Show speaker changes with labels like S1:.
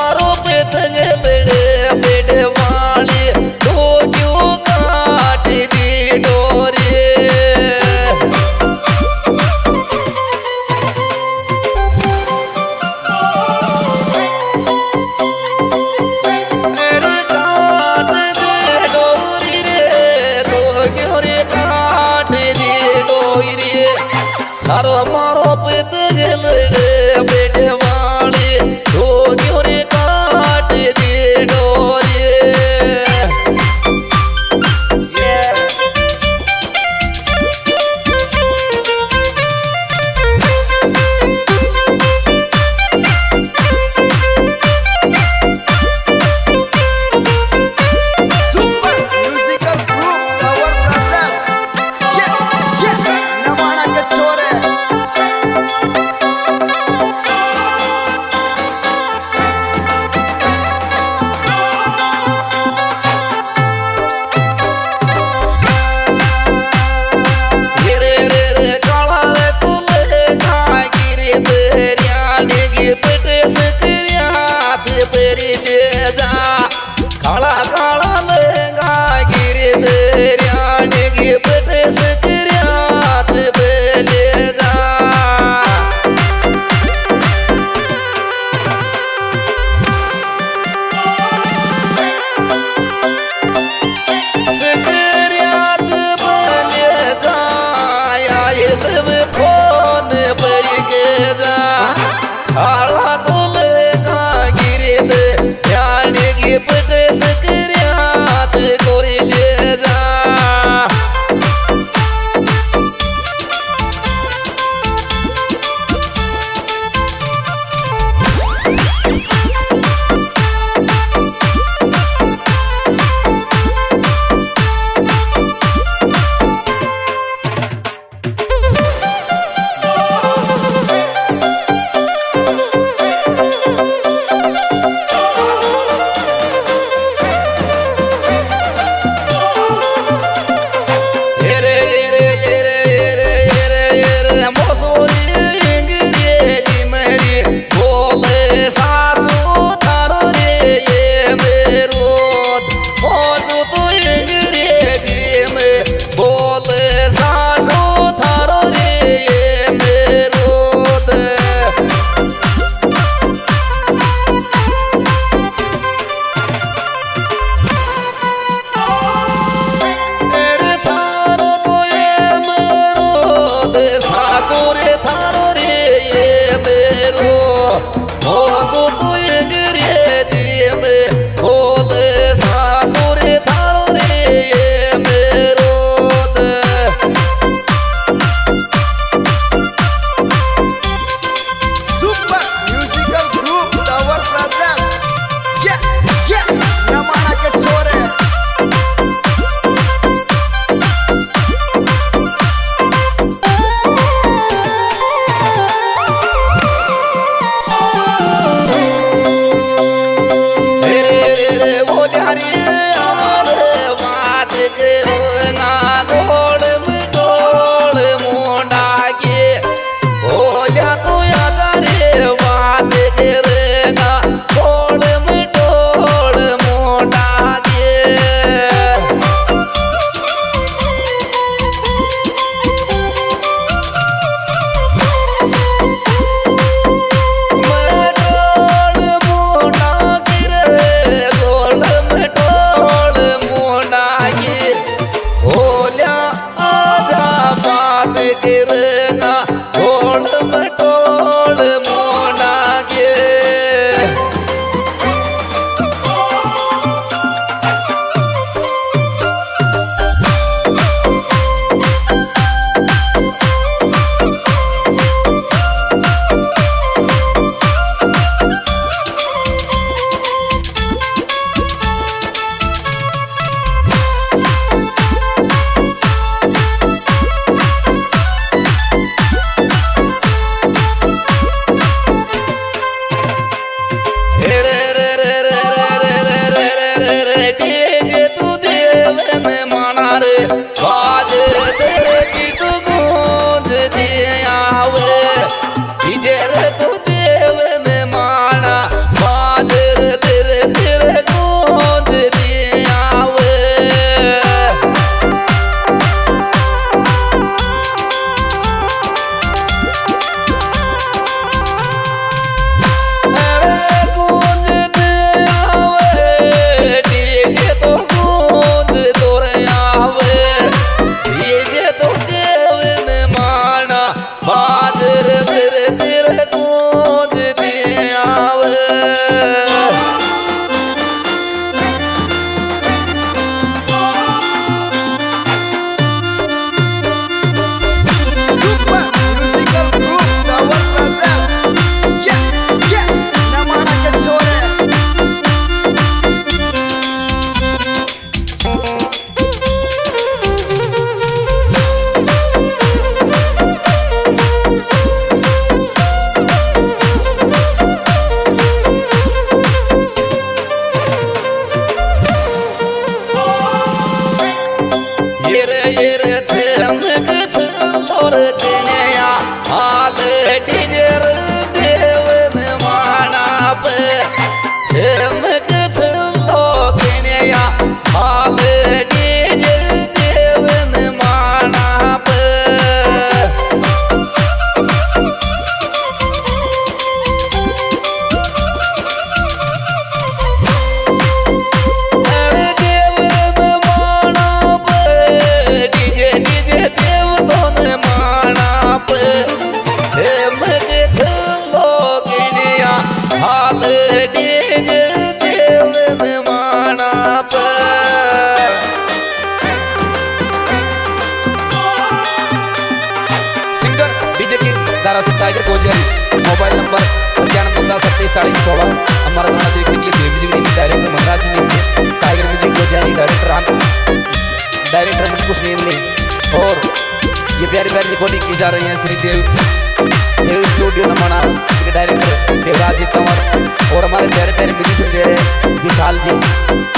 S1: मारो पतंग बड़े बड़े वाली तो क्यों काट दी डोरी मेरे काट दे डोरी रे तो क्यों रे काट दी डोरी थारो मारो पतंग बड़े बड़े वाली तो क्यों रे काट दी डोरी
S2: Super musical group Power Brothers. Yeah, yeah. Namana ke chore.
S1: रे रे रे काला रे तुले कागिरी तेरियाने की पेटे से तेरिया पे पेरी दे जा काला काला लेगा गिरी तेरियाने की पेटे से तेरिया पे पेले जा Sekeriat berleda, ya itu pun berikeda. Kalau tulenga giride, ya negi pete sekeriat korileda. सासुरे थारो रे ये मेरो मोसो तू गिरे दिए में बोले सासुरे थारो रे ये मेरो
S2: Super musical group Power Brothers. Yeah, yeah. Namana ke chore.
S1: देव में माना और कन्या हाल डीजर देव माना पे झमक झलो कन्या हाल डीजर देव माना पे हाल डीजर देव माना पर singer DJ King Dara Singh Tiger Gojiyari mobile number 9515274016 हमारा गाना देखने के लिए म्यूजिक डायरेक्टर मनराज जी ने टाइगर म्यूजिक गोजियारी डायरेक्टर कुछ नेम नहीं और ये प्यारी प्यारी रिकॉर्डिंग की जा रही है श्रीदेव स्टूडियो नमाना के डायरेक्टर शिवराज जी तंवर और हमारे प्यारे प्यारे म्यूजिशियन विशाल जी।